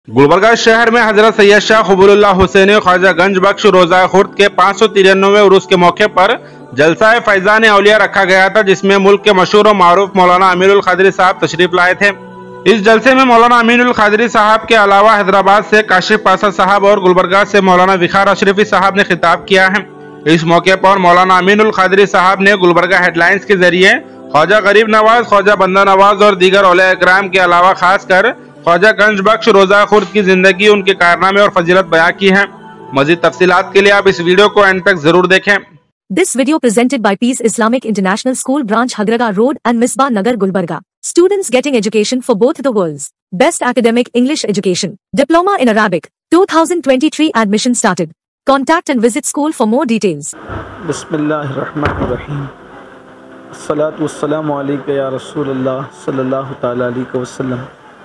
गुलबर्गा शहर में हजरत सैयद शाह क़बूलुल्लाह हुसैनी ख्वाजा गंज बख्श रोज़ा खुर्द के 593वें उर्स के मौके पर जलसा फैज़ान औलिया रखा गया था, जिसमें मुल्क के मशहूर और मारूफ मौलाना अमीनुल क़ादरी साहब तशरीफ लाए थे। इस जलसे में मौलाना अमीनुल क़ादरी साहब के अलावा हैदराबाद से काशिफ पासा साहब और गुलबर्गा से मौलाना विखार अशरफी साहब ने खिताब किया है। इस मौके पर मौलाना अमीनुल क़ादरी साहब ने गुलबर्गा हेडलाइंस के जरिए ख्वाजा गरीब नवाज, ख्वाजा बंदा नवाज और दीगर औलिया इकराम के अलावा खासकर ख्वाजा गंज बख्श रोज़ा खुर्द की जिंदगी, उनके कारनामे और फजीलत बयां की है। मजीद तफसीलात के लिए आप इस वीडियो को एंड तक जरूर देखें। This video presented by Peace Islamic International School Branch Hagraga Road and Misbah Nagar Gulbarga. Students getting education for both the worlds. Best academic English education. Diploma in Arabic. 2023 admission started. Contact and visit school for more details. Bismillahirrahmanirrahim. As-salatu was-salamu alayka ya Rasulullah sallallahu ta'ala alayhi wa sallam.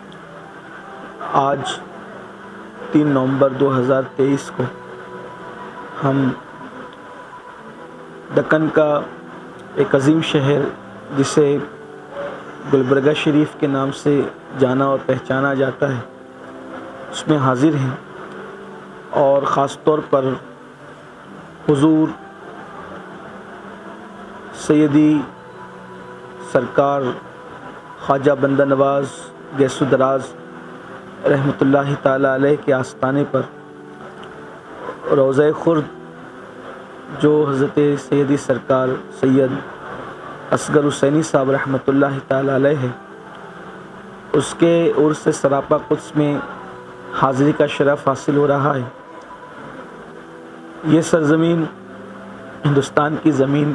آج 3 نومبر 2023 کو ہم دکن کا ایک عظیم شہر جسے گلبرگہ شریف کے نام سے جانا اور پہچانا جاتا ہے اس میں حاضر ہیں، اور خاص طور پر حضور سیدی سرکار خواجہ بندہ نواز گیس و دراز رحمۃ اللہ تعالیٰ علیہ کے آستانے پر روضہ خرد، جو حضرت سیدی سرکار سید اصغر حسینی صاحب رحمۃ اللہ تعالیٰ علیہ ہے، اس کے عرس سراپا قدس میں حاضری کا شرف حاصل ہو رہا ہے۔ یہ سرزمین ہندوستان کی زمین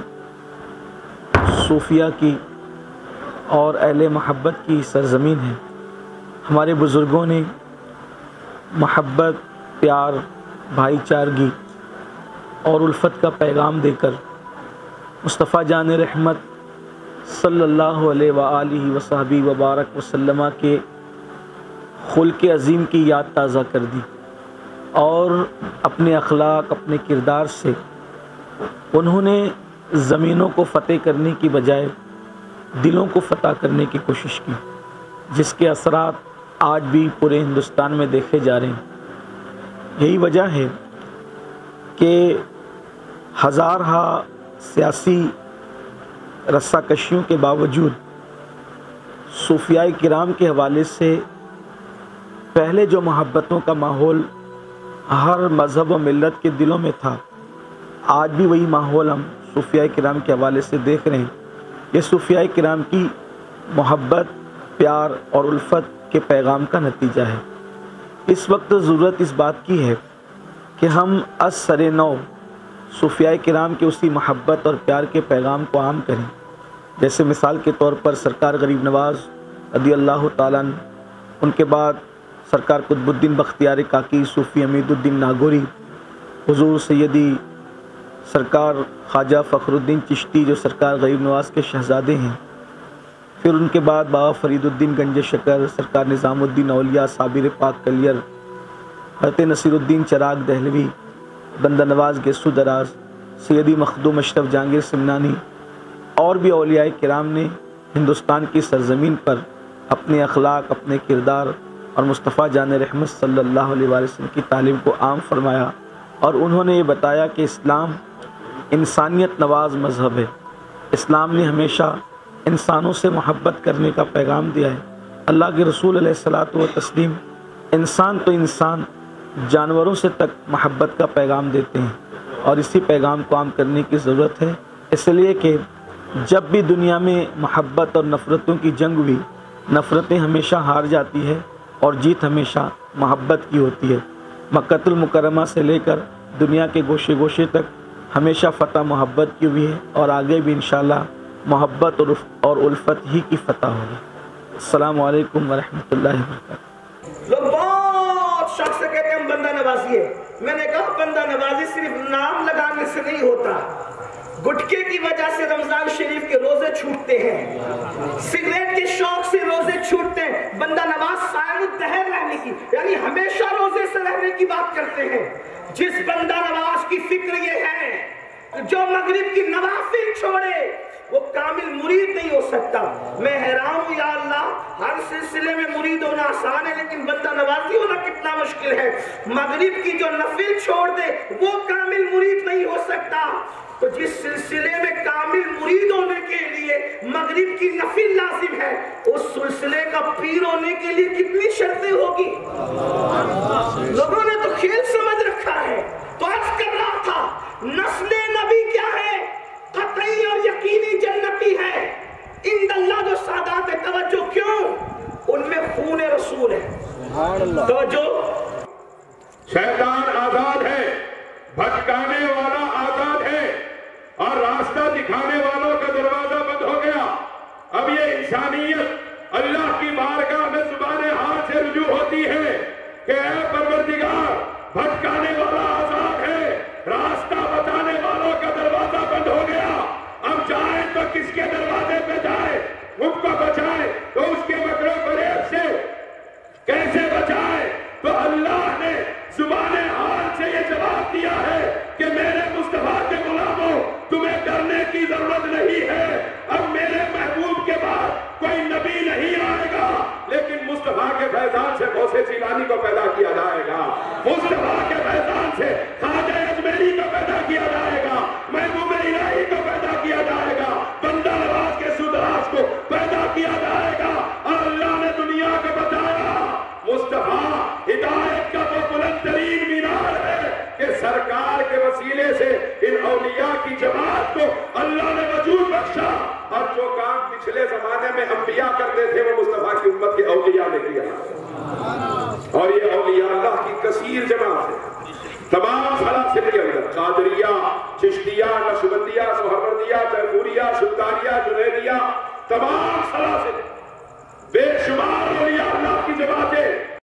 صوفیہ کی اور اہل محبت کی سرزمین ہے۔ ہمارے بزرگوں نے محبت، پیار، بھائی چارگی اور الفت کا پیغام دے کر مصطفیٰ جان رحمت صلی اللہ علیہ وآلہ وصحبہ وبارک وسلم کے خلق عظیم کی یاد تازہ کر دی، اور اپنے اخلاق، اپنے کردار سے انہوں نے زمینوں کو فتح کرنے کی بجائے دلوں کو فتح کرنے کی کوشش کی، جس کے اثرات آج بھی پورے ہندوستان میں دیکھے جا رہے ہیں۔ یہی وجہ ہے کہ ہزارہا سیاسی رسہ کشیوں کے باوجود صوفیاء کرام کے حوالے سے پہلے جو محبتوں کا ماحول ہر مذہب و ملت کے دلوں میں تھا، آج بھی وہی ماحول ہم صوفیاء کرام کے حوالے سے دیکھ رہے ہیں۔ یہ صوفیاء کرام کی محبت، پیار اور الفت کے پیغام کا نتیجہ ہے۔ اس وقت ضرورت اس بات کی ہے کہ ہم از سر نو صوفیاء کرام کے اسی محبت اور پیار کے پیغام کو عام کریں، جیسے مثال کے طور پر سرکار غریب نواز رضی اللہ تعالیٰ عنہ، ان کے بعد سرکار قطب الدین بختیار کاکی، صوفی امید الدین ناگوری، حضور سیدی سرکار خواجہ فخر الدین چشتی جو سرکار غریب نواز کے شہزادے ہیں، پھر ان کے بعد بابا فرید الدین گنج شکر، سرکار نظام الدین اولیاء صابر پاک کلیر، حضرت نصیر الدین چراغ دہلوی، بندہ نواز گیسو دراز، سیدی مخدوم اشرف جہانگیر سمنانی، اور بھی اولیاء کرام نے ہندوستان کی سرزمین پر اپنے اخلاق، اپنے کردار اور مصطفیٰ جان رحمت صلی اللہ علیہ وسلم کی تعلیم کو عام فرمایا، اور انہوں نے یہ بتایا کہ اسلام انسانیت نواز مذہب ہے۔ اسلام نے ہمیشہ انسانوں سے محبت کرنے کا پیغام دیا ہے۔ اللہ کے رسول علیہ الصلاۃ والتسلیم انسان تو انسان، جانوروں سے تک محبت کا پیغام دیتے ہیں، اور اسی پیغام کو عام کرنے کی ضرورت ہے، اس لیے کہ جب بھی دنیا میں محبت اور نفرتوں کی جنگ ہوئی، نفرتیں ہمیشہ ہار جاتی ہے اور جیت ہمیشہ محبت کی ہوتی ہے۔ مکۃ المکرمہ سے لے کر دنیا کے گوشے گوشے تک ہمیشہ فتح محبت کی ہوئی ہے، اور آگے بھی انشاءاللہ محبت اور الفت ہی کی فتح ہوگی۔ السلام علیکم ورحمۃ اللہ وبرکاتہ۔ لوگ بہت شخص سے کہتے ہیں ہم بندہ نوازی ہے۔ میں نے کہا بندہ نوازی صرف نام لگانے سے نہیں ہوتا، گٹکے کی وجہ سے رمضان شریف کے روزے چھوٹتے ہیں، سگریٹ کے شوق سے روزے چھوٹتے ہیں۔ بندہ نواز صائم الدہر رہنے کی، یعنی ہمیشہ روزے سے رہنے کی بات کرتے ہیں۔ جس بندہ نواز کی فکر یہ ہے جو مغرب کی نوافل چھوڑے وہ کامل مرید نہیں ہو سکتا. میں حیران ہوں یا اللہ، ہر سلسلے میں مرید ہونا آسان ہے لیکن بندہ نوازی ہونا کتنا مشکل ہے. مغرب کی جو نفل چھوڑ دے وہ کامل مرید نہیں ہو سکتا. تو جس سلسلے میں کامل مرید ہونے کے لیے مغرب کی نفل لازم ہے، اس سلسلے کا پیر ہونے کے لیے کتنی شرطیں ہوگی. لوگوں نے تو کھیل سمجھ رکھا ہے. تو عرض کر رہا تھا نسل نبی کیا ہے؟ قطعی اور یقینی جنتی ہے. عند اللہ جو سادات ہے. توجہ کیوں؟ ان میں خون رسول ہے. توجہ. شیطان آزاد ہے، بھٹکانے والا آزاد ہے، اور راستہ دکھانے والوں کا دروازہ بند ہو گیا. اب یہ انسانیت اللہ کی بارگاہ میں زبان حال سے رجوع ہوتی ہے کہ اے پروردگار، بھٹکانے والا آزاد ہے، راستہ بتانے والوں کا دروازہ بند ہو گیا. اب جائے تو کس کے دروازے پہ جائے؟ ان کو بچائے تو اس کے مکر و فریب سے کیسے بچائے؟ تو اللہ نے زبان حال سے یہ جواب دیا ہے کہ میرے مصطفیٰ کے غلاموں، تمہیں ڈرنے کی ضرورت نہیں ہے. اب میرے محبوب کے بعد کوئی نبی نہیں آئے گا، لیکن مصطفیٰ کے فیضان سے غوث جیلانی کو پیدا کیا جائے گا، مصطفیٰ کے فیضان سے خواجہ اجمیری کو پیدا کیا جائے گا، محبوب الہی کو پیدا کیا جائے گا، بندہ نواز کے سودراز کو پیدا کیا جائے گا. اور اللہ نے دنیا کو بتایا مصطفیٰ ہدایت کا وہ بلند ترین مینار ہے کہ سرکار کے وسیلے سے ان اولیاء کی جماعت کو اللہ نے وجود بخشا. اور جو کام پچھلے زمانے میں انبیاء کرتے تھے وہ مصطفیٰ کی امت کے اولیاء نے کیا. اور یہ اولیاء اللہ کی کثیر جماعت ہے. تمام سلاسل کے اندر قادریہ، چشتیہ، نقشبندیہ، سہروردیہ، تیموریہ، ستاریہ، جنیدیہ، تمام سلاسل